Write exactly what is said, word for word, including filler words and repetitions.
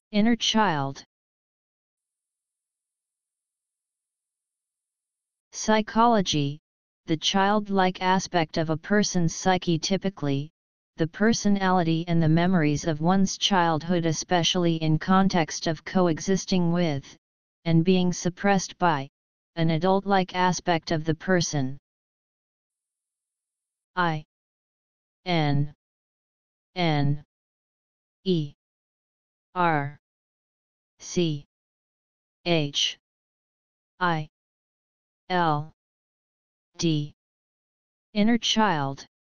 Inner child. Psychology, the childlike aspect of a person's psyche, typically, the personality and the memories of one's childhood, especially in context of coexisting with, and being suppressed by, an adult-like aspect of the person. I N N E R C H I L D. Inner child.